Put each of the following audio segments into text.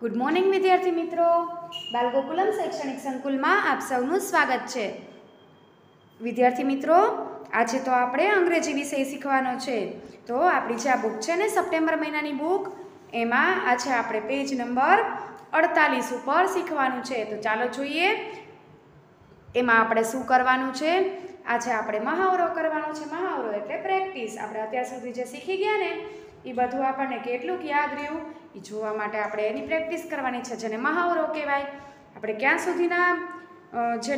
Good morning વિદ્યાર્થી મિત્રો, બાલગોકુલમ શૈક્ષણિક સંકુલમાં આપ સૌનું સ્વાગત છે. વિદ્યાર્થી મિત્રો, આજે તો આપણે અંગ્રેજી વિષય શીખવાનો છે. તો આપણી જે આ બુક છે ને સપ્ટેમ્બર મહિનાની બુક, એમાં આજે આપણે પેજ નંબર 48 ઉપર શીખવાનું છે. તો ચાલો જોઈએ એમાં આપણે શું કરવાનું છે. આજે આપણે મહાવરો કરવાનો છે. મહાવરો એટલે પ્રેક્ટિસ. આપણે અત્યાર સુધી જે શીખી ગયા ને એ બધું આપણને કેટલું યાદ રહ્યું એ જોવા માટે આપણે એની પ્રેક્ટિસ કરવાની છે, જેને મહાવરો કહેવાય. આપણે ક્યાં સુધીના જે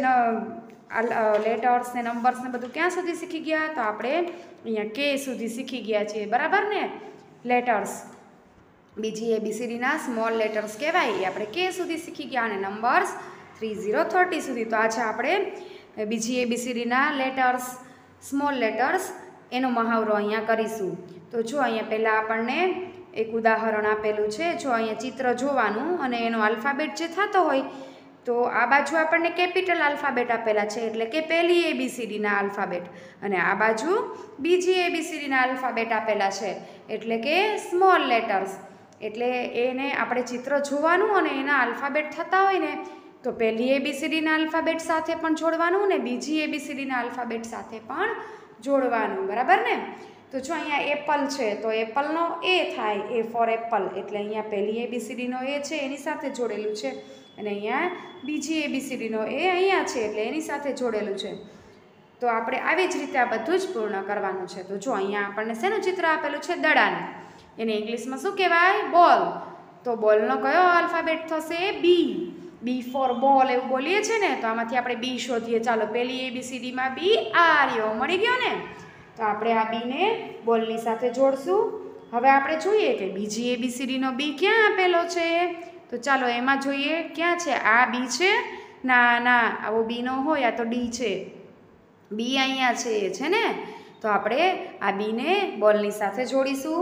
લેટર્સ ને નંબર્સ ને બધું ક્યાં સુધી શીખી ગયા? તો આપણે અહીંયા કે સુધી શીખી ગયા છીએ, બરાબર ને? લેટર્સ બીજી ABCDના સ્મોલ લેટર્સ કહેવાય એ આપણે કે સુધી શીખી ગયા, અને નંબર્સ 30 સુધી. તો આજે આપણે બીજી ABCDના લેટર્સ સ્મોલ લેટર્સ એનો મહાવરો અહીંયા કરીશું. તો જો અહીંયા પહેલાં આપણને એક ઉદાહરણ આપેલું છે. જો અહીંયા ચિત્ર જોવાનું અને એનો આલ્ફાબેટ જે થતો હોય તો આ બાજુ આપણને કેપિટલ આલ્ફાબેટ આપેલા છે, એટલે કે પહેલી ABCDના આલ્ફાબેટ, અને આ બાજુ બીજી ABCDના આલ્ફાબેટ આપેલા છે, એટલે કે સ્મોલ લેટર્સ. એટલે એને આપણે ચિત્ર જોવાનું અને એના આલ્ફાબેટ થતા હોય ને તો પહેલી ABCDના આલ્ફાબેટ સાથે પણ જોડવાનું અને બીજી ABCDના આલ્ફાબેટ સાથે પણ જોડવાનું, બરાબર ને? તો જો અહીંયા એપલ છે તો એપલનો એ થાય, એ ફોર એપલ, એટલે અહીંયા પહેલી ABCDનો એ છે એની સાથે જોડેલું છે, અને અહીંયા બીજી ABCDનો એ અહીંયા છે એટલે એની સાથે જોડેલું છે. તો આપણે આવી જ રીતે આ બધું જ પૂર્ણ કરવાનું છે. તો જો અહીંયા આપણને શેનું ચિત્ર આપેલું છે? દડાનું. એને ઇંગ્લિશમાં શું કહેવાય? બોલ. તો બોલનો કયો આલ્ફાબેટ થશે? બી. બી ફોર બોલ એવું બોલીએ છીએ ને, તો આમાંથી આપણે બી શોધીએ. ચાલો, પહેલી ABCDમાં બી આ રહ્યો, મળી ગયો ને? તો આપણે આ બીને બોલની સાથે જોડશું. હવે આપણે જોઈએ કે બીજી ABCDનો બી ક્યાં આપેલો છે. તો ચાલો એમાં જોઈએ ક્યાં છે. આ બી છે? ના ના, આવો બી નો હોય, આ તો ડી છે. બી અહીંયા છે ને? તો આપણે આ બીને બોલની સાથે જોડીશું.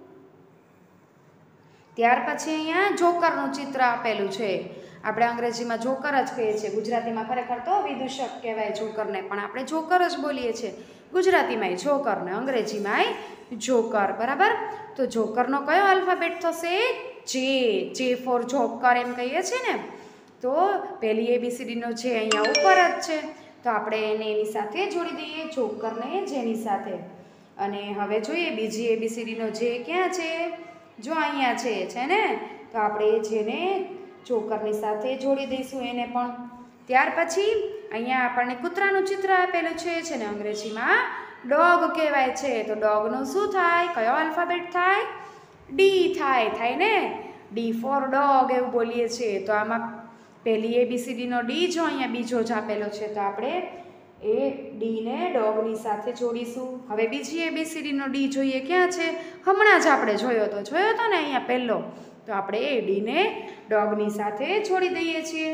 ત્યાર પછી અહીંયા જોકરનું ચિત્ર આપેલું છે. આપણે અંગ્રેજીમાં જોકર જ કહીએ છીએ, ગુજરાતીમાં ખરેખર તો વિદૂષક કહેવાય જોકરને, પણ આપણે જોકર જ બોલીએ છીએ. ગુજરાતીમાંય જોકર ને અંગ્રેજીમાંય જોકર, બરાબર? તો જોકરનો કયો આલ્ફાબેટ થશે? જે ફોર જોકર એમ કહીએ છીએ ને. તો પહેલી ABCDનો જે અહીંયા ઉપર જ છે, તો આપણે એને એની સાથે જોડી દઈએ, જોકરને જેની સાથે. અને હવે જોઈએ બીજી ABCDનો જે ક્યાં છે? જો અહીંયા છે ને? તો આપણે જેને જોકરની સાથે જોડી દઈશું એને પણ. ત્યાર પછી અહીંયા આપણને કૂતરાનું ચિત્ર આપેલું છે, જેને અંગ્રેજીમાં ડોગ કહેવાય છે. તો ડોગનું શું થાય? કયો આલ્ફાબેટ થાય? ડી થાય ને? ડી ફોર ડોગ એવું બોલીએ છીએ. તો આમાં પહેલી ABCDનો ડી જો અહીંયા બીજો જ આપેલો છે, તો આપણે એ ડીને ડોગની સાથે જોડીશું. હવે બીજી ABCDનો ડી જોઈએ ક્યાં છે? હમણાં જ આપણે જોયો તો ને અહીંયા પહેલો. તો આપણે એ ડીને ડોગની સાથે જોડી દઈએ છીએ.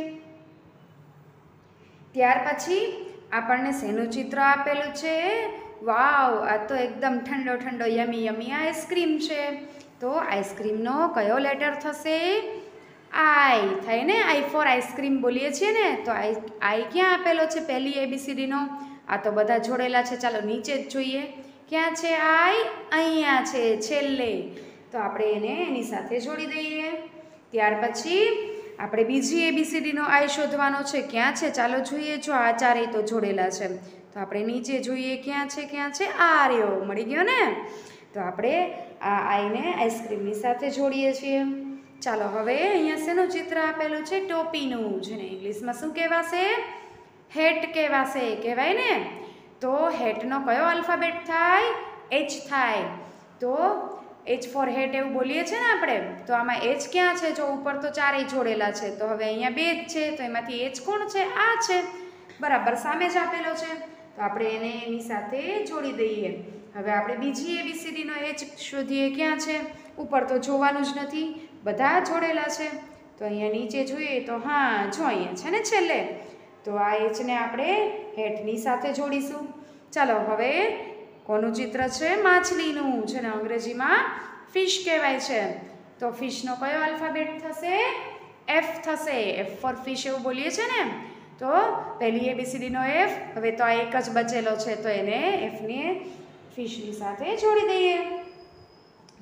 ત્યાર પછી આપણને શેનું ચિત્ર આપેલું છે? વાવ, આ તો એકદમ ઠંડો યમી આઈસ્ક્રીમ છે. તો આઈસ્ક્રીમનો કયો લેટર થશે? આઈ થાય ને? આઈ ફોર આઈસ્ક્રીમ બોલીએ છીએ ને. તો આઈ ક્યાં આપેલો છે પહેલી ABCDનો? આ તો બધા જોડેલા છે. ચાલો નીચે જ જોઈએ ક્યાં છે આઈ? અહીંયા છે છેલ્લે. તો આપણે એને એની સાથે જોડી દઈએ. ત્યાર પછી આપણે બીજી ABCDનો આઈ શોધવાનો છે. ક્યાં છે? ચાલો જોઈએ. જો આ ચારેય તો જોડેલા છે, તો આપણે નીચે જોઈએ ક્યાં છે? આ રહ્યો, મળી ગયો ને? તો આપણે આ આઈને આઈસ્ક્રીમની સાથે જોડીએ છીએ. ચાલો હવે અહીંયા શેનું ચિત્ર આપેલું છે? ટોપીનું, જેને ઇંગ્લિશમાં શું કહેવાશે? હેટ કહેવાય ને? તો હેટનો કયો આલ્ફાબેટ થાય? H થાય. તો H ફોર હેટ એવું બોલીએ છીએ ને આપણે. તો આમાં H ક્યાં છે? જો ઉપર તો ચારેય જોડેલા છે, તો હવે અહીંયા બે જ છે, તો એમાંથી H કોણ છે? આ છે, બરાબર, સામે જ આપેલો છે. તો આપણે એને એની સાથે જોડી દઈએ. હવે આપણે બીજી ABCDનો H શોધીએ ક્યાં છે? ઉપર તો જોવાનું જ નથી, બધા જોડેલા છે. તો અહીંયા નીચે જોઈએ તો હા, જો અહીંયા છે ને છેલ્લે. તો આ Hને આપણે હેટની સાથે જોડીશું. ચાલો હવે કોનું ચિત્ર છે? માછલીનું, જેને અંગ્રેજીમાં ફિશ કહેવાય છે. તો ફિશનો કયો આલ્ફાબેટ થશે? F થશે. F ફોર ફિશ એવું બોલીએ છીએ ને. તો પહેલી ABCDનો F. હવે તો આ એક જ બચેલો છે, તો એને Fને ફિશની સાથે જોડી દઈએ.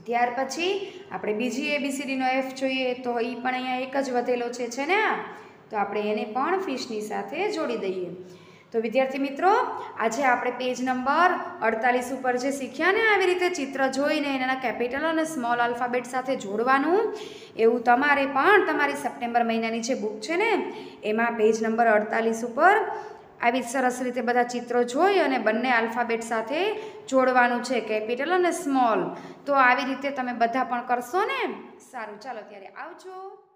ત્યાર પછી આપણે બીજી ABCDનો F જોઈએ તો એ પણ અહીંયા એક જ વધેલો છે ને તો આપણે એને પણ ફિશની સાથે જોડી દઈએ. તો વિદ્યાર્થી મિત્રો, આજે આપણે પેજ નંબર 48 ઉપર જે શીખ્યા ને આવી રીતે ચિત્ર જોઈને એના કેપિટલ અને સ્મોલ આલ્ફાબેટ સાથે જોડવાનું, એવું તમારે પણ તમારી સપ્ટેમ્બર મહિનાની જે બુક છે ને એમાં પેજ નંબર 48 ઉપર આવી સરસ રીતે બધા ચિત્રો જોઈ અને બંને આલ્ફાબેટ સાથે જોડવાનું છે, કેપિટલ અને સ્મોલ. તો આવી રીતે તમે બધા પણ કરશો ને? સારું, ચાલો ત્યારે આવજો.